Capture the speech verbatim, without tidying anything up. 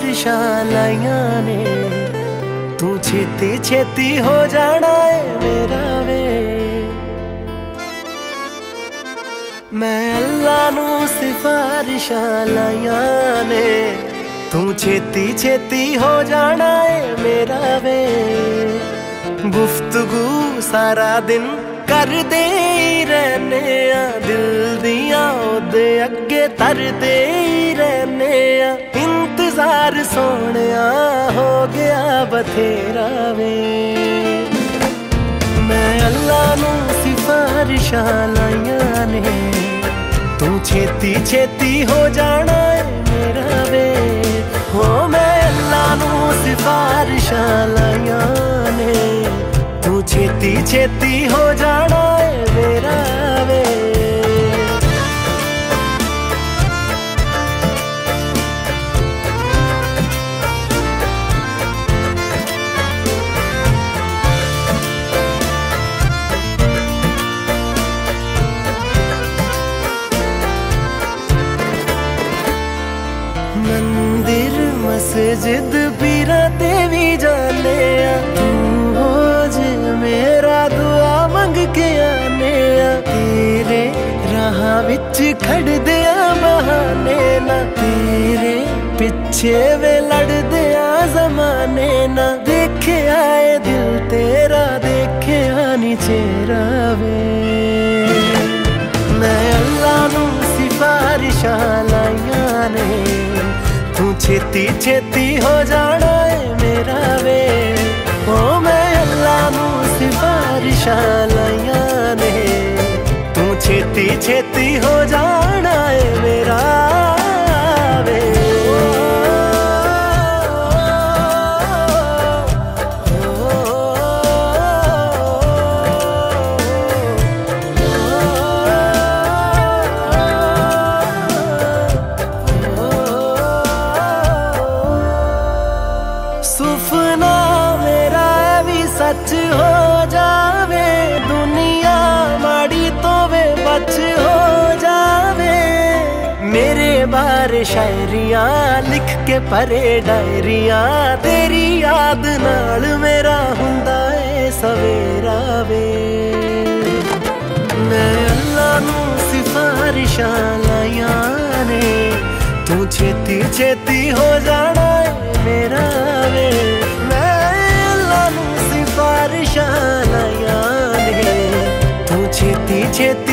सिफारिशां लाइयां ने, तू छेती छेती हो जाना है मेरा वे। मैं अल्लाह नू सिफारिशां लाइयां ने, तू छेती छेती हो जाना है मेरा वे। गुफ्तगू सारा दिन करदे रहने आ, दिल दियां ओदे अगे तरदे रहने आ। इंतजार सोहणिया हो गया बथेरा वे। मैं अल्लाह नू सिफारिशां लाइयां ने, तू छेती छेती हो जाना है मेरा वे। हो मैं अल्लाह नू सिफारिशां लाइयां ने, तू छेती छेती हो जाना है मेरा वे। मंदिर मस्जिद पीरा ते भी जाने आ, तू हो जे मेरा दुआ मंग के आने आ। तेरे राह विच खड़दे आ बहाने ना, तेरे पिछे वे लड़दे आ जमाने ना। देखे आए दिल तेरा देखे आनी चेहरा वे। मैं अल्लाह नू सिफारिशां लाइयां ने, तू छेती छेती हो जाना है मेरा वे। ओ मैं अल्लाह नू सिफारिशां लाइयां ने, तू छेती छेती हो जाना है मेरा वे। सुफना मेरा भी सच हो जावे, दुनिया माड़ी तो वे बच हो जावे। मेरे बारे शायरियां लिख के परे डायरियां, तेरी याद नाल मेरा हुंदा है सवेरा वे। मैं अल्लाह नू सिफारिशां लाइयां ने, तू छेती छेती हो जाना है मेरा वे। मैं अल्लाह नू सिफारिशां लाइयां ने, तू छेती छेती